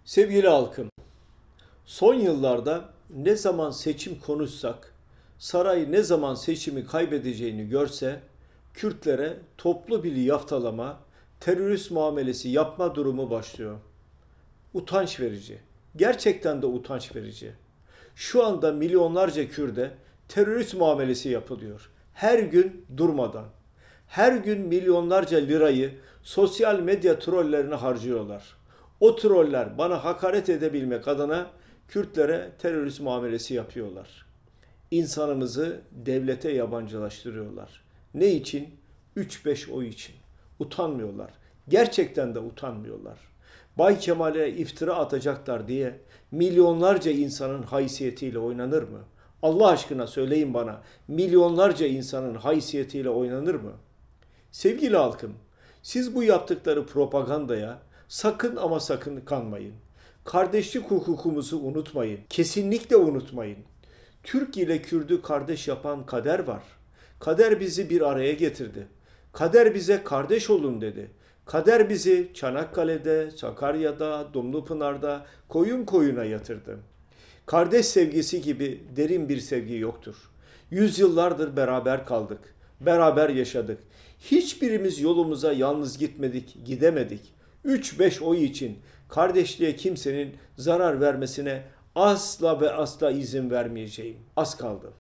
Sevgili halkım, son yıllarda ne zaman seçim konuşsak, saray ne zaman seçimi kaybedeceğini görse, Kürtlere toplu bir yaftalama, terörist muamelesi yapma durumu başlıyor. Utanç verici. Gerçekten de utanç verici. Şu anda milyonlarca Kürde terörist muamelesi yapılıyor. Her gün durmadan. Her gün milyonlarca lirayı sosyal medya trollerine harcıyorlar. O troller bana hakaret edebilmek adına Kürtlere terörist muamelesi yapıyorlar. İnsanımızı devlete yabancılaştırıyorlar. Ne için? 3-5 oy için. Utanmıyorlar. Gerçekten de utanmıyorlar. Bay Kemal'e iftira atacaklar diye milyonlarca insanın haysiyetiyle oynanır mı? Allah aşkına söyleyin bana, milyonlarca insanın haysiyetiyle oynanır mı? Sevgili halkım, siz bu yaptıkları propagandaya sakın ama sakın kanmayın. Kardeşlik hukukumuzu unutmayın. Kesinlikle unutmayın. Türk ile Kürdü kardeş yapan kader var. Kader bizi bir araya getirdi. Kader bize kardeş olun dedi. Kader bizi Çanakkale'de, Sakarya'da, Dumlupınar'da koyun koyuna yatırdı. Kardeş sevgisi gibi derin bir sevgi yoktur. Yüzyıllardır beraber kaldık, beraber yaşadık. Hiçbirimiz yolumuza yalnız gitmedik, gidemedik. 3-5 oy için kardeşliğe kimsenin zarar vermesine asla ve asla izin vermeyeceğim. Az kaldı.